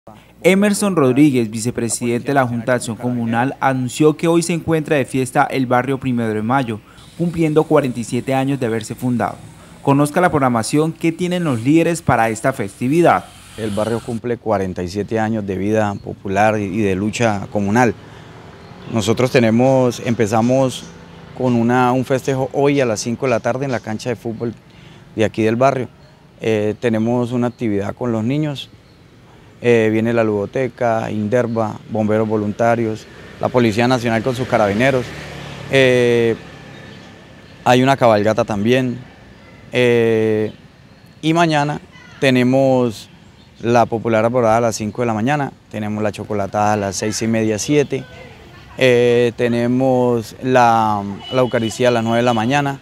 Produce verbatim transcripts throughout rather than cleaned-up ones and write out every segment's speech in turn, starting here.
Emerson Rodríguez, vicepresidente de la Junta de Acción Comunal, anunció que hoy se encuentra de fiesta el barrio Primero de Mayo, cumpliendo cuarenta y siete años de haberse fundado. Conozca la programación que tienen los líderes para esta festividad. El barrio cumple cuarenta y siete años de vida popular y de lucha comunal. Nosotros tenemos, empezamos con una, un festejo hoy a las cinco de la tarde en la cancha de fútbol de aquí del barrio. Eh, tenemos una actividad con los niños. Eh, viene la ludoteca, Inderva, bomberos voluntarios, la Policía Nacional con sus carabineros. Eh, hay una cabalgata también. Eh, y mañana tenemos la popular alborada a las cinco de la mañana, tenemos la chocolatada a las seis y media, siete. Eh, tenemos la, la Eucaristía a las nueve de la mañana.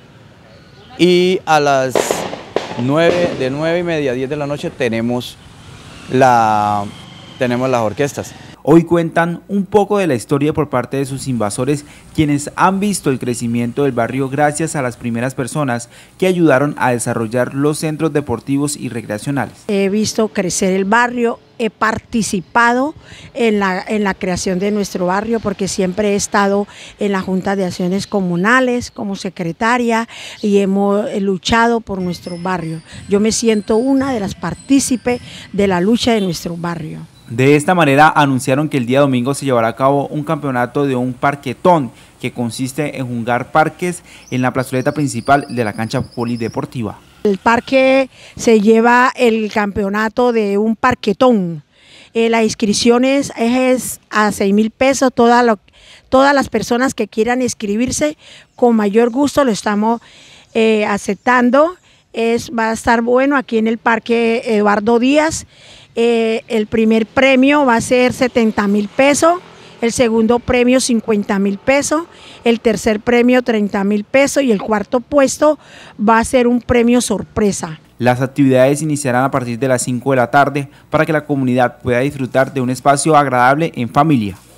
Y a las nueve, de nueve y media a diez de la noche tenemos La, tenemos las orquestas. Hoy cuentan un poco de la historia por parte de sus invasores, quienes han visto el crecimiento del barrio gracias a las primeras personas que ayudaron a desarrollar los centros deportivos y recreacionales. He visto crecer el barrio, he participado en la, en la creación de nuestro barrio porque siempre he estado en la Junta de Acciones Comunales como secretaria y hemos luchado por nuestro barrio. Yo me siento una de las partícipes de la lucha de nuestro barrio. De esta manera anunciaron que el día domingo se llevará a cabo un campeonato de un parquetón que consiste en jugar parques en la plazoleta principal de la cancha polideportiva. El parque se lleva el campeonato de un parquetón. Eh, la inscripción es, es a seis mil pesos. Toda lo, todas las personas que quieran inscribirse, con mayor gusto lo estamos eh, aceptando. Es, va a estar bueno aquí en el Parque Eduardo Díaz. Eh, el primer premio va a ser setenta mil pesos, el segundo premio cincuenta mil pesos, el tercer premio treinta mil pesos y el cuarto puesto va a ser un premio sorpresa. Las actividades iniciarán a partir de las cinco de la tarde para que la comunidad pueda disfrutar de un espacio agradable en familia.